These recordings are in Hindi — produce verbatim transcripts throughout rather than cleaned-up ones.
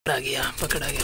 पकड़ा गया पकड़ा गया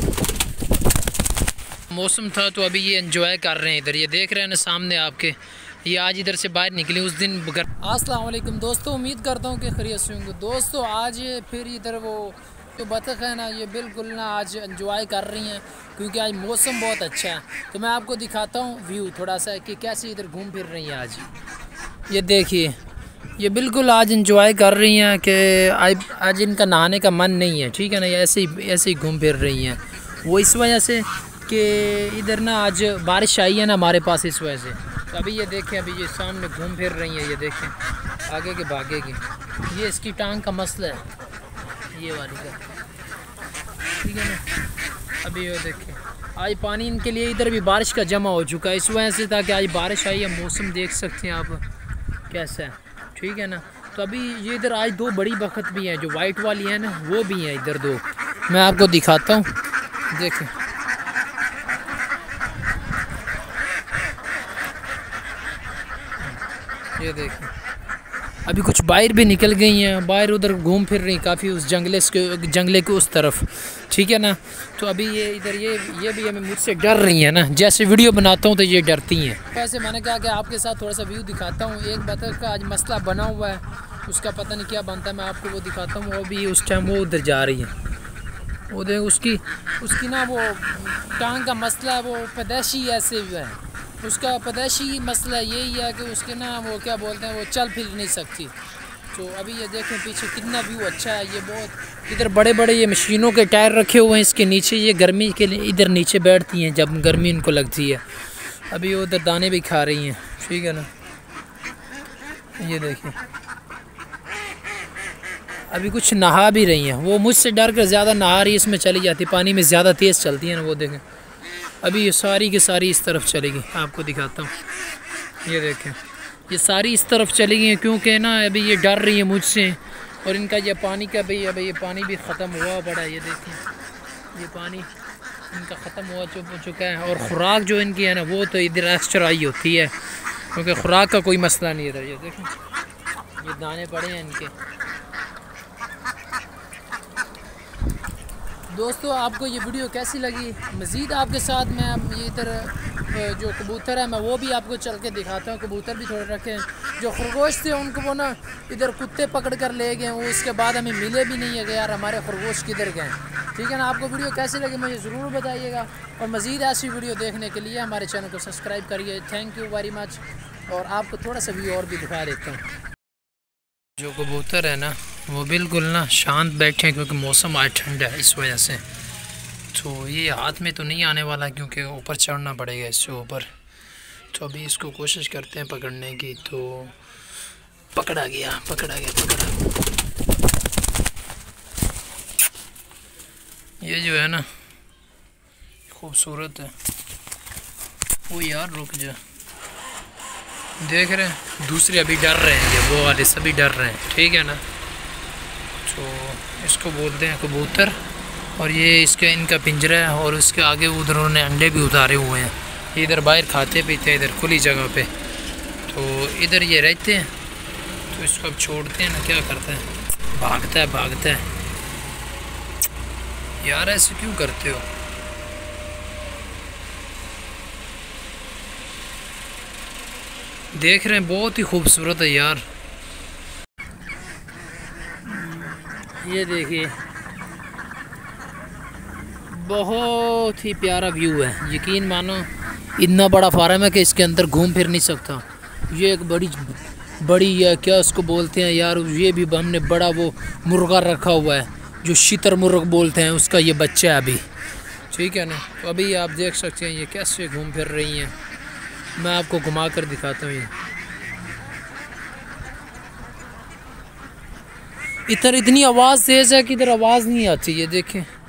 पकड़ा। मौसम था तो अभी ये एंजॉय कर रहे हैं इधर, ये देख रहे हैं ना सामने आपके। ये आज इधर से बाहर निकली उस दिन बगर। अस्सलाम वालेकुम दोस्तों, उम्मीद करता हूँ कि खैरियत से होंगे। दोस्तों आज ये फिर इधर वो जो बतख है ना, ये बिल्कुल ना आज एंजॉय कर रही हैं क्योंकि आज मौसम बहुत अच्छा है। तो मैं आपको दिखाता हूँ व्यू थोड़ा सा कि कैसे इधर घूम फिर रही हैं आज। ये देखिए, ये बिल्कुल आज इंजॉय कर रही हैं कि आज आज इनका नहाने का मन नहीं है, ठीक है ना। ये ऐसे ही ऐसे ही घूम फिर रही हैं। वो इस वजह से कि इधर ना आज बारिश आई है ना हमारे पास, इस वजह से। तो अभी ये देखें, अभी ये सामने घूम फिर रही है, ये देखें आगे के भागे की। ये इसकी टांग का मसला है, ये वाली का, ठीक है ना। अभी ये देखें आज पानी इनके लिए इधर भी बारिश का जमा हो चुका है, इस वजह से था कि आज बारिश आई है। मौसम देख सकते हैं आप कैसा है, ठीक है ना। तो अभी ये इधर आज दो बड़ी बखत भी हैं, जो वाइट वाली है ना वो भी हैं इधर दो। मैं आपको दिखाता हूँ, देखें ये देखें। अभी कुछ बाहर भी निकल गई हैं, बाहर उधर घूम फिर रही काफ़ी उस जंगले के जंगले के उस तरफ, ठीक है ना। तो अभी ये इधर ये ये भी हमें मुझसे डर रही हैं ना, जैसे वीडियो बनाता हूँ तो ये डरती हैं। वैसे मैंने कहा कि आपके साथ थोड़ा सा व्यू दिखाता हूँ। एक बतख का आज मसला बना हुआ है, उसका पता नहीं क्या बनता है, मैं आपको वो दिखाता हूँ। वो भी उस टाइम वो उधर जा रही है, वो देख उसकी उसकी ना वो टांग का मसला है, वो पैदाइशी ऐसे है, उसका पैदाइशी मसला यही है कि उसके ना वो क्या बोलते हैं, वो चल फिर नहीं सकती। तो अभी ये देखें पीछे कितना व्यू अच्छा है। ये बहुत इधर बड़े बड़े ये मशीनों के टायर रखे हुए हैं इसके नीचे, ये गर्मी के लिए इधर नीचे बैठती हैं जब गर्मी इनको लगती है। अभी वो उधर दाने भी खा रही हैं, ठीक है ना। ये देखें अभी कुछ नहा भी रही हैं, वो मुझसे डर कर ज़्यादा नहा रही है, इसमें चली जाती, पानी में ज़्यादा तेज़ चलती है ना। वो देखें अभी ये सारी की सारी इस तरफ चलेगी, आपको दिखाता हूँ। ये देखें ये सारी इस तरफ चलेगी हैं क्योंकि ना अभी ये डर रही है मुझसे। और इनका ये पानी का भी अभी ये पानी भी ख़त्म हुआ पड़ा है, ये देखें ये पानी इनका ख़त्म हुआ चुका है। और ख़ुराक जो इनकी है ना वो तो इधर एक्स्ट्रा आई होती है क्योंकि ख़ुराक का कोई मसला नहीं है। ये देखें ये दाने पड़े हैं इनके। दोस्तों आपको ये वीडियो कैसी लगी, मज़ीद आपके साथ मैं ये इधर जो कबूतर है मैं वो भी आपको चल के दिखाता हूँ। कबूतर भी थोड़े रखे हैं, जो खरगोश थे उनको वो ना इधर कुत्ते पकड़ कर ले गए, वो उसके बाद हमें मिले भी नहीं है कि यार हमारे खरगोश किधर गए, ठीक है ना। आपको वीडियो कैसी लगी मुझे ज़रूर बताइएगा, और मज़ीद ऐसी वीडियो देखने के लिए हमारे चैनल को सब्सक्राइब करिए। Thank you very much. और आपको थोड़ा सा व्यू और भी दिखा देता हूँ। जो कबूतर है ना वो बिल्कुल ना शांत बैठे हैं क्योंकि मौसम आज ठंडा है, इस वजह से। तो ये हाथ में तो नहीं आने वाला क्योंकि ऊपर चढ़ना पड़ेगा इससे ऊपर। तो अभी इसको कोशिश करते हैं पकड़ने की। तो पकड़ा गया पकड़ा गया पकड़ा। ये जो है ना खूबसूरत है। वो यार रुक जा, देख रहे हैं दूसरे अभी डर रहे हैं, ये वो वाले सभी डर रहे हैं, ठीक है ना। तो इसको बोलते हैं कबूतर। और ये इसका इनका पिंजरा है और उसके आगे उधर उन्होंने अंडे भी उतारे हुए हैं। इधर बाहर खाते पीते हैं इधर खुली जगह पे, तो इधर ये रहते हैं। तो इसको अब छोड़ते हैं ना, क्या करते हैं, भागता है भागता है। यार ऐसे क्यों करते हो। देख रहे हैं बहुत ही खूबसूरत है यार। ये देखिए बहुत ही प्यारा व्यू है। यकीन मानो इतना बड़ा फार्म है कि इसके अंदर घूम फिर नहीं सकता। ये एक बड़ी बड़ी है, क्या उसको बोलते हैं यार, ये भी हमने बड़ा वो मुर्गा रखा हुआ है जो शीतर मुर्ग बोलते हैं, उसका ये बच्चा है अभी, ठीक है ना। तो अभी आप देख सकते हैं ये कैसे घूम फिर रही हैं। मैं आपको घुमा कर दिखाता हूँ। ये इधर इतनी आवाज़ तेज़ है कि इधर आवाज़ नहीं आती, ये देखें।